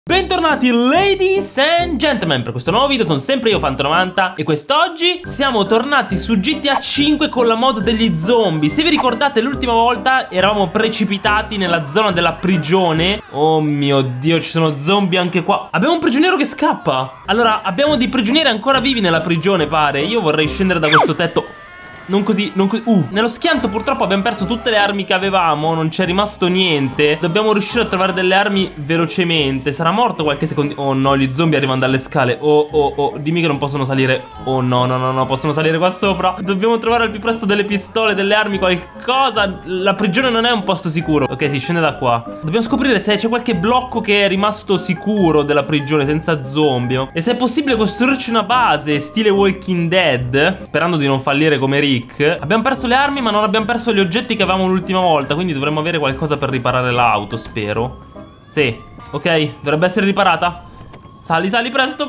Bentornati ladies and gentlemen, per questo nuovo video sono sempre io Fanto90 e quest'oggi siamo tornati su GTA 5 con la mod degli zombie. Se vi ricordate l'ultima volta eravamo precipitati nella zona della prigione. Oh mio Dio, ci sono zombie anche qua. Abbiamo un prigioniero che scappa. Allora, abbiamo dei prigionieri ancora vivi nella prigione, pare. Io vorrei scendere da questo tetto. Non così, non così. Nello schianto purtroppo abbiamo perso tutte le armi che avevamo. Non c'è rimasto niente. Dobbiamo riuscire a trovare delle armi velocemente. Sarà morto qualche secondo. Oh no, gli zombie arrivano dalle scale. Oh, dimmi che non possono salire. Oh no, possono salire qua sopra. Dobbiamo trovare al più presto delle pistole, delle armi, qualcosa. La prigione non è un posto sicuro. Ok, si scende da qua. Dobbiamo scoprire se c'è qualche blocco che è rimasto sicuro della prigione, senza zombie. E se è possibile costruirci una base stile Walking Dead, sperando di non fallire come Rick. Abbiamo perso le armi ma non abbiamo perso gli oggetti che avevamo l'ultima volta, quindi dovremmo avere qualcosa per riparare l'auto, spero. Sì, ok, dovrebbe essere riparata. Sali, presto.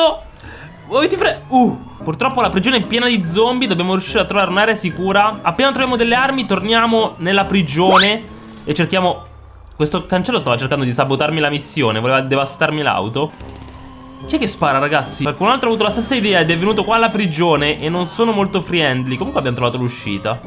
Purtroppo la prigione è piena di zombie. Dobbiamo riuscire a trovare un'area sicura. Appena troviamo delle armi torniamo nella prigione e cerchiamo. Questo cancello stava cercando di sabotarmi la missione, voleva devastarmi l'auto. Chi è che spara, ragazzi? Qualcun altro ha avuto la stessa idea ed è venuto qua alla prigione e non sono molto friendly. Comunque abbiamo trovato l'uscita.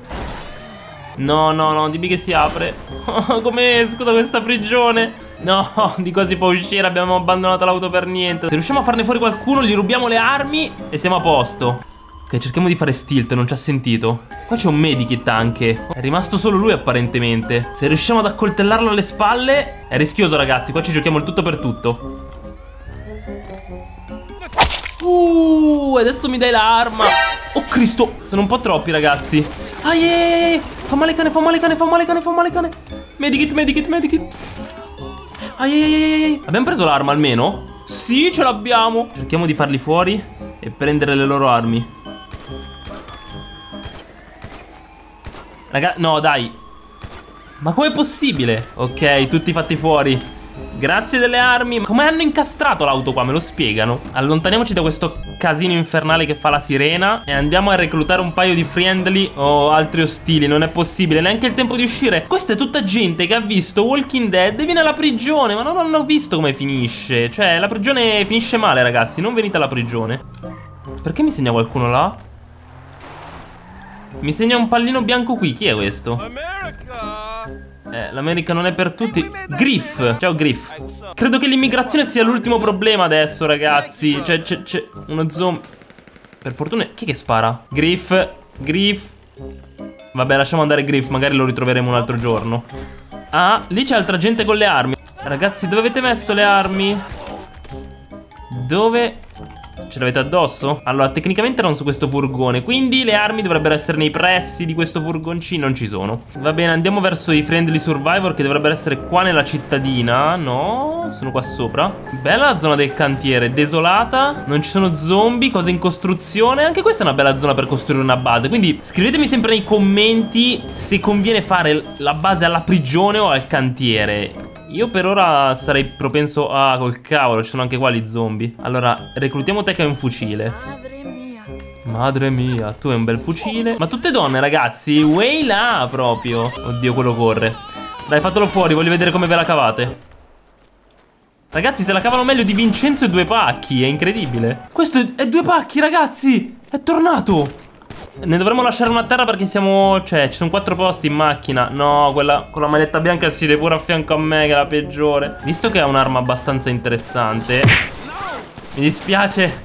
No, dimmi che si apre. Come esco da questa prigione? No, di qua si può uscire, abbiamo abbandonato l'auto per niente. Se riusciamo a farne fuori qualcuno, gli rubiamo le armi e siamo a posto. Ok, cerchiamo di fare stealth, non ci ha sentito. Qua c'è un medikit anche. È rimasto solo lui apparentemente. Se riusciamo ad accoltellarlo alle spalle. È rischioso, ragazzi, qua ci giochiamo il tutto per tutto. Adesso mi dai l'arma. Oh Cristo, sono un po' troppi, ragazzi. Fa male cane. Medikit. Abbiamo preso l'arma almeno? Sì, ce l'abbiamo. Cerchiamo di farli fuori e prendere le loro armi. Raga, no dai. Ma com'è possibile? Ok, tutti fatti fuori. Grazie delle armi. Come hanno incastrato l'auto qua? Me lo spiegano? Allontaniamoci da questo casino infernale che fa la sirena e andiamo a reclutare un paio di friendly o altri ostili. Non è possibile, neanche il tempo di uscire. Questa è tutta gente che ha visto Walking Dead e viene alla prigione, ma non hanno visto come finisce. Cioè, la prigione finisce male, ragazzi. Non venite alla prigione. Perché mi segna qualcuno là? Mi segna un pallino bianco qui. Chi è questo? L'America non è per tutti. Griff, ciao Griff. Credo che l'immigrazione sia l'ultimo problema adesso, ragazzi. C'è uno zombie. Per fortuna. Chi è che spara? Griff. Vabbè, lasciamo andare Griff, magari lo ritroveremo un altro giorno. Ah, lì c'è altra gente con le armi. Ragazzi, dove avete messo le armi? Dove? Ce l'avete addosso? Allora, tecnicamente erano su questo furgone, quindi le armi dovrebbero essere nei pressi di questo furgoncino. Non ci sono. Va bene, andiamo verso i friendly survivor che dovrebbero essere qua nella cittadina. No, sono qua sopra. Bella la zona del cantiere, desolata. Non ci sono zombie, cose in costruzione. Anche questa è una bella zona per costruire una base. Quindi scrivetemi sempre nei commenti se conviene fare la base alla prigione o al cantiere. Io per ora sarei propenso a... col cavolo, ci sono anche qua gli zombie. Allora, reclutiamo te che hai un fucile. Madre mia, tu hai un bel fucile. Ma tutte donne, ragazzi. Way là proprio. Oddio, quello corre. Dai, fatelo fuori, voglio vedere come ve la cavate. Ragazzi, se la cavano meglio di Vincenzo e Due Pacchi. È incredibile. Questo è Due Pacchi, ragazzi. È tornato. Ne dovremmo lasciare una a terra perché siamo... Cioè, ci sono 4 posti in macchina. No, quella con la maglietta bianca si siede pure a fianco a me, che è la peggiore. Visto che ha un'arma abbastanza interessante. Mi dispiace.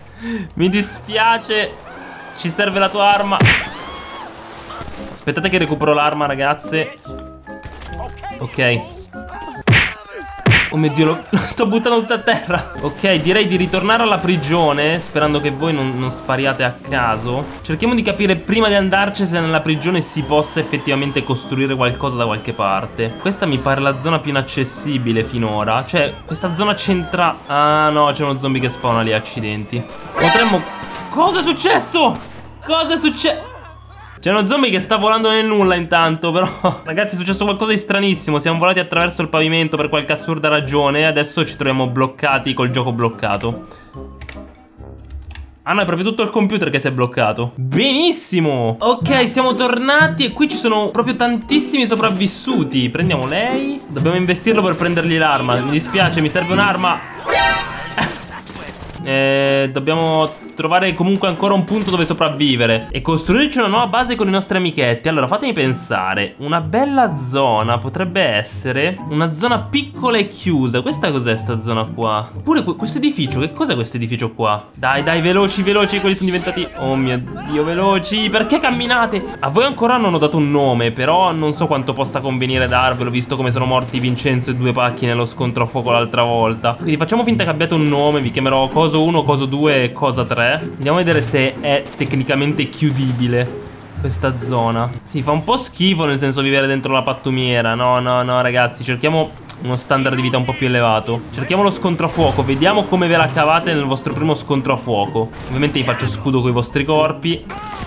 Ci serve la tua arma. Aspettate che recupero l'arma, ragazze. Ok. Oh mio Dio, lo sto buttando tutto a terra. Ok, direi di ritornare alla prigione, sperando che voi non spariate a caso. Cerchiamo di capire prima di andarci se nella prigione si possa effettivamente costruire qualcosa da qualche parte. Questa mi pare la zona più inaccessibile finora. Cioè, questa zona centrale. Ah no, c'è uno zombie che spawna lì, accidenti. Potremmo... Cosa è successo? Cosa è successo? C'è uno zombie che sta volando nel nulla intanto, però ragazzi è successo qualcosa di stranissimo. Siamo volati attraverso il pavimento per qualche assurda ragione e adesso ci troviamo bloccati col gioco bloccato. Ah no, è proprio tutto il computer che si è bloccato. Benissimo. Ok, siamo tornati e qui ci sono proprio tantissimi sopravvissuti. Prendiamo lei. Dobbiamo investirlo per prendergli l'arma. Mi dispiace, mi serve un'arma. Dobbiamo trovare comunque ancora un punto dove sopravvivere e costruirci una nuova base con i nostri amichetti. Allora fatemi pensare. Una bella zona potrebbe essere una zona piccola e chiusa. Questa cos'è sta zona qua? Oppure questo edificio. Che cos'è questo edificio qua? Dai dai, veloci veloci. Quelli sono diventati, oh mio Dio, veloci. Perché camminate? A voi ancora non ho dato un nome, però non so quanto possa convenire darvelo, visto come sono morti Vincenzo e due pacchi nello scontro a fuoco l'altra volta. Quindi facciamo finta che abbiate un nome. Vi chiamerò Coso 1, Coso 2 e Cosa 3. Andiamo a vedere se è tecnicamente chiudibile questa zona. Sì, fa un po' schifo, nel senso vivere dentro la pattumiera. No, no, no, ragazzi, cerchiamo uno standard di vita un po' più elevato. Cerchiamo lo scontro a fuoco. Vediamo come ve la cavate nel vostro primo scontro a fuoco. Ovviamente vi faccio scudo con i vostri corpi.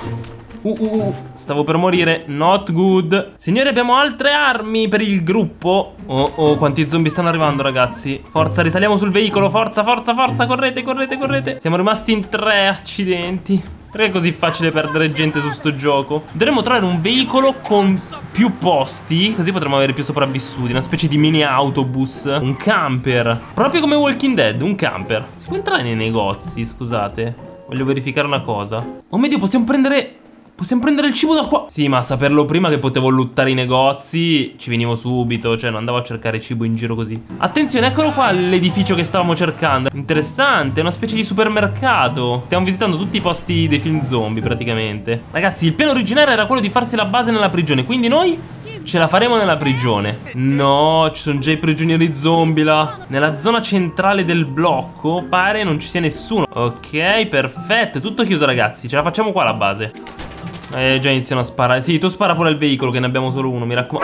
Stavo per morire. Not good. Signori, abbiamo altre armi per il gruppo. Oh, quanti zombie stanno arrivando, ragazzi. Forza, risaliamo sul veicolo. Forza, forza, forza. Correte, correte, correte. Siamo rimasti in 3, accidenti. Perché è così facile perdere gente su sto gioco? Dovremmo trovare un veicolo con più posti, così potremo avere più sopravvissuti. Una specie di mini autobus. Un camper. Proprio come Walking Dead, un camper. Si può entrare nei negozi, scusate. Voglio verificare una cosa. Oh mio Dio, possiamo prendere il cibo da qua. Sì, ma saperlo prima che potevo lottare i negozi, ci venivo subito. Cioè non andavo a cercare cibo in giro così. Attenzione, eccolo qua l'edificio che stavamo cercando. Interessante, è una specie di supermercato. Stiamo visitando tutti i posti dei film zombie praticamente. Ragazzi, il piano originario era quello di farsi la base nella prigione, quindi noi ce la faremo nella prigione. No, ci sono già i prigionieri zombie là. Nella zona centrale del blocco pare non ci sia nessuno. Ok, perfetto, è tutto chiuso, ragazzi. Ce la facciamo qua la base. Già iniziano a sparare. Sì, tu spara pure il veicolo, che ne abbiamo solo uno, mi raccomando.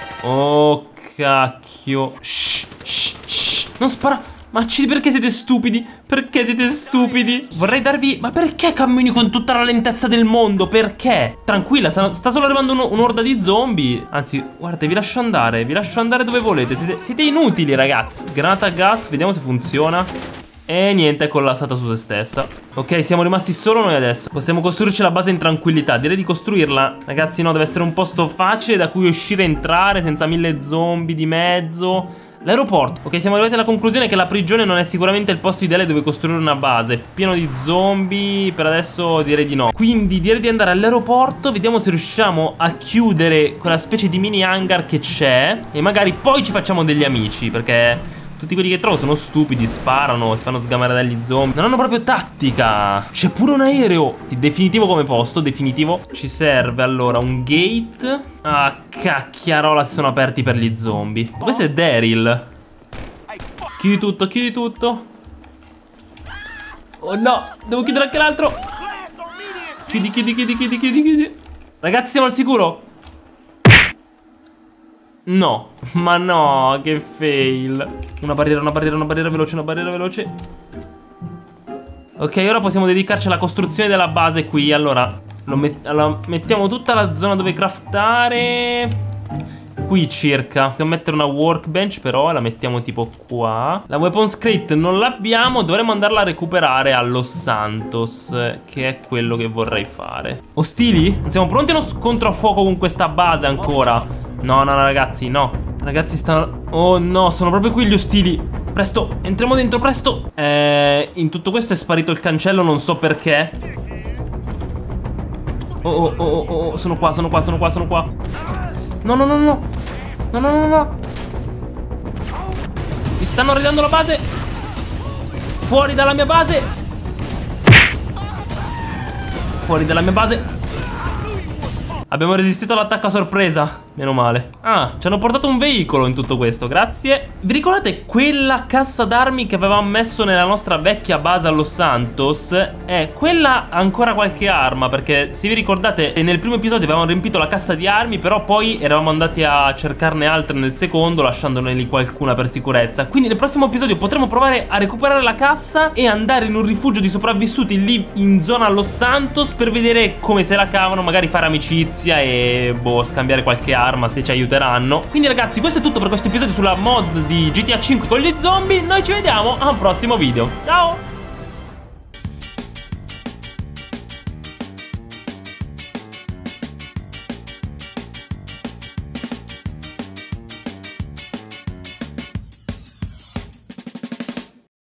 Oh, cacchio. Shh, shh, shh. Non spara. Ma perché siete stupidi? Perché siete stupidi? Vorrei darvi... Ma perché cammini con tutta la lentezza del mondo? Perché? Tranquilla, sta solo arrivando un'orda di zombie. Anzi, guarda, vi lascio andare dove volete. Siete inutili, ragazzi. Granata a gas, vediamo se funziona. E niente, è collassata su se stessa. Ok, siamo rimasti solo noi adesso. Possiamo costruirci la base in tranquillità. Direi di costruirla. Ragazzi, no, deve essere un posto facile da cui uscire e entrare senza 1000 zombie di mezzo. L'aeroporto. Ok, siamo arrivati alla conclusione che la prigione non è sicuramente il posto ideale dove costruire una base. Pieno di zombie. Per adesso direi di no. Quindi direi di andare all'aeroporto. Vediamo se riusciamo a chiudere quella specie di mini hangar che c'è. E magari poi ci facciamo degli amici, perché tutti quelli che trovo sono stupidi, sparano, si fanno sgamare dagli zombie. Non hanno proprio tattica. C'è pure un aereo. Definitivo come posto, definitivo. Ci serve allora un gate. Ah, cacchiarola, si sono aperti per gli zombie. Questo è Daryl. Chiudi tutto, chiudi tutto. Oh no, devo chiudere anche l'altro. Chiudi, chiudi, chiudi, chiudi, chiudi, chiudi. Ragazzi, siamo al sicuro? No, ma no, che fail. Una barriera veloce, una barriera veloce. Ok, ora possiamo dedicarci alla costruzione della base qui. Allora, mettiamo tutta la zona dove craftare. Qui circa. Dobbiamo mettere una workbench, però la mettiamo tipo qua. La weapons crate non l'abbiamo. Dovremmo andarla a recuperare a Los Santos, che è quello che vorrei fare. Ostili? Non siamo pronti a uno scontro a fuoco con questa base ancora? No, no, no, ragazzi, no. Ragazzi, stanno... Oh no, sono proprio qui gli ostili. Presto, entriamo dentro, presto. In tutto questo è sparito il cancello, non so perché. Oh, sono qua. No, no, no, no. No, no, no, no. Mi stanno ridando la base. Fuori dalla mia base. Fuori dalla mia base. Abbiamo resistito all'attacco a sorpresa. Meno male. Ah, ci hanno portato un veicolo in tutto questo, grazie. Vi ricordate quella cassa d'armi che avevamo messo nella nostra vecchia base a Los Santos? Quella ha ancora qualche arma, perché se vi ricordate nel primo episodio avevamo riempito la cassa di armi, però poi eravamo andati a cercarne altre nel secondo, lasciandone lì qualcuna per sicurezza. Quindi nel prossimo episodio potremo provare a recuperare la cassa e andare in un rifugio di sopravvissuti lì in zona Los Santos per vedere come se la cavano, magari fare amicizia e boh, scambiare qualche arma se ci aiuteranno. Quindi ragazzi, questo è tutto per questo episodio sulla mod di GTA 5 con gli zombie. Noi ci vediamo a un prossimo video. Ciao!